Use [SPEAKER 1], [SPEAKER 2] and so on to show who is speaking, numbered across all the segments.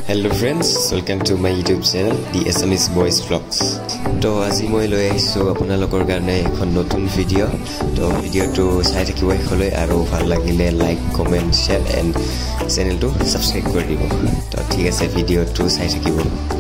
[SPEAKER 1] Hello friends, welcome to my YouTube channel, the Assamese Boys Vlogs. To আজি মই লৈ আহিছো আপোনালোকৰ কাৰণে এখন নতুন ভিডিও. তো ভিডিওটো চাই থাকিব হলে আৰু ভাল লাগিলে লাইক, কমেন্ট, শেয়ার এন্ড চেনেলটো সাবস্ক্রাইব কৰি দিব. তো ঠিক আছে ভিডিওটো চাই থাকিব.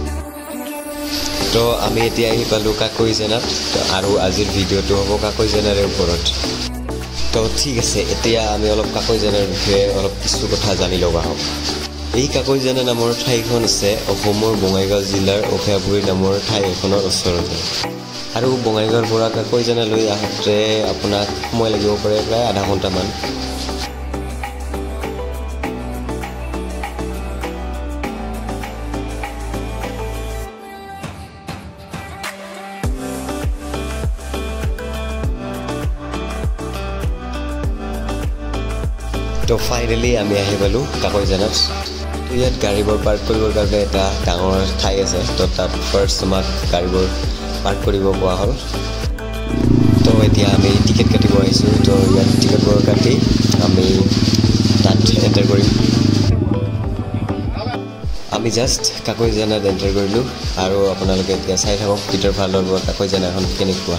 [SPEAKER 1] তো আমি এতিয়া আহি পালো কাকৈজানাত. তো আৰু আজিৰ ভিডিওটো হ'ব কাকৈজানাৰ ওপৰত. তো ঠিক আছে এতিয়া আমি অলপ কাকৈজানাৰ বিষয়ে অলপ কিছু কথা জানি লবা হওক. এই কাকৈজানা নামৰ ঠাইখন আছে অসমৰ বঙাইগাঁও জিলাৰ অভয়াপুৰী নামৰ ঠাই এখনৰ ওচৰতে আৰু বঙাইগাঁৱৰ পৰা কাকৈজানালৈ আহোঁতে আপোনাক সময় লাগিব পাৰে প্ৰায় আধা ঘণ্টামান তো ফাইনেলি আমি আহি পালো কাকৈজানাত ইয়াত গাড়ীবোৰ পাৰ্ক কৰিবৰ কাৰণে এটা ডাঙৰ ঠাই আছে তো তাত ফাৰ্ষ্ট আমাক গাড়ীবোৰ পাৰ্ক কৰিব পোৱা হ'ল তো এতিয়া আমি টিকেট কাটিব আহিছোঁ তো ইয়াত টিকেটবোৰ কাটি আমি তাত এণ্টাৰ কৰিম আমি জাষ্ট কাকৈজানাত এণ্টাৰ কৰিলোঁ আৰু আপোনালোকে এতিয়া চাই থাকক ভিতৰ ফালৰ পৰা কাকৈজানাখন কেনেকুৱা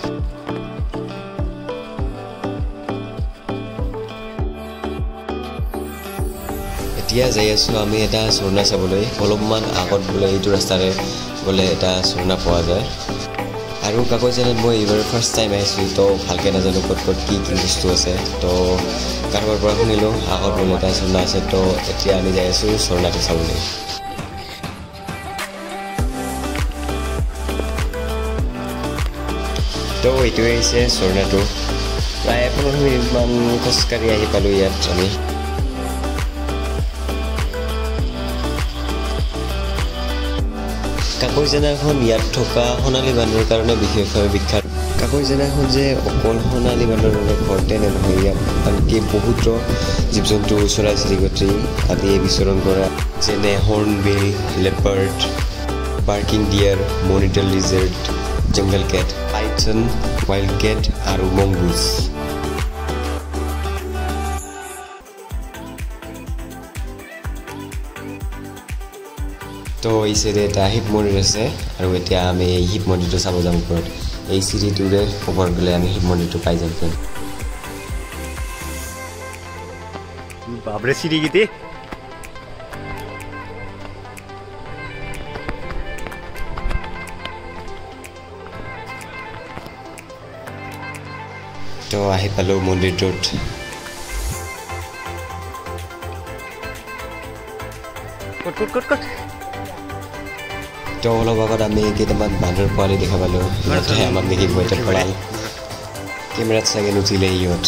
[SPEAKER 1] এতিয়া যাই আছো আমি এটা ঝৰ্ণা চাবলৈ অলপমান আগত বোলে এইটো ৰাস্তাৰে গ'লে এটা ঝৰ্ণা পোৱা যায় আৰু কাকৈজানাত মই এইবাৰ ফাৰ্ষ্ট টাইম আহিছোঁ তো ভালকৈ নাজানো ক'ত ক'ত কি কি বস্তু আছে তো কাৰোবাৰ পৰা শুনিলোঁ আগত বোলে এটা ঝৰ্ণা আছে তো এতিয়া আমি যাই আছোঁ ঝৰ্ণাটো চাবলৈ তো এইটোৱে হৈছে ঝৰ্ণাটো প্ৰায় 15 মিনিটমান খোজকাঢ়ি আহি পালোঁ ইয়াত আমি কাকৈজানাখন ইয়াত থকা সোণালী বান্দৰৰ কাৰণে বিশেষভাৱে বিখ্যাত কাকৈজানাখন যে অকল সোণালী বান্দৰৰ ঘৰতে নহয় ইয়াত আনকি বহুতো জীৱ জন্তু চৰাই চিৰিকটি আদিয়ে বিচৰণ কৰা যেনে hornbill leopard barking deer monitor lizard jungle cat python wild cat আৰু মংগুছ তো এই চিৰিত এটা শিৱ মন্দিৰ আছে আৰু এতিয়া আমি এই শিৱ মন্দিৰটো চাব যাম ওপৰত এই চিৰিটোৰে ওপৰত গ'লে আমি শিৱ মন্দিৰটো পাই যাম
[SPEAKER 2] বাবৰে চিৰি গীতি
[SPEAKER 1] তো আহি পালোঁ মন্দিৰটোত
[SPEAKER 2] কট
[SPEAKER 1] তো অলপ আগত আমি কেইটামান বান্দৰ পোৱালি দেখা পালোঁ সিহঁতে আমাক দেখি ভয়তে পৰাল কেমেৰাত চাগে নুঠিলে ইহঁত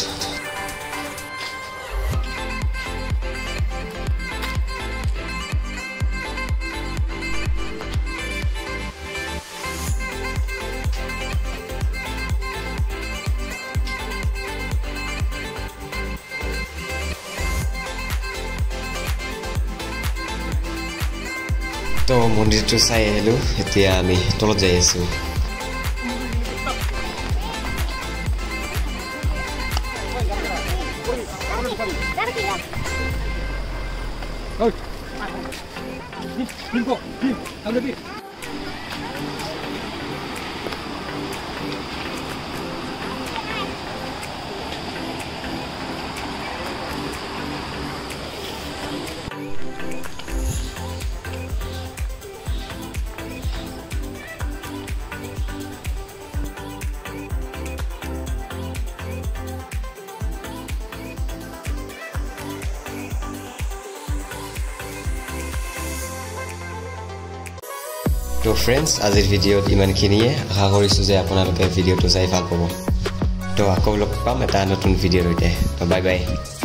[SPEAKER 1] তো মন্দিৰটো চাই আহিলোঁ এতিয়া আমি তলত যাই আছোঁ তো ফ্ৰেণ্ডছ আজিৰ ভিডিঅ'ত ইমানখিনিয়ে আশা কৰিছোঁ যে আপোনালোকে ভিডিঅ'টো চাই ভাল পাব তো আকৌ লগ পাম এটা নতুন ভিডিঅ'ৰ সৈতে তো বাই বাই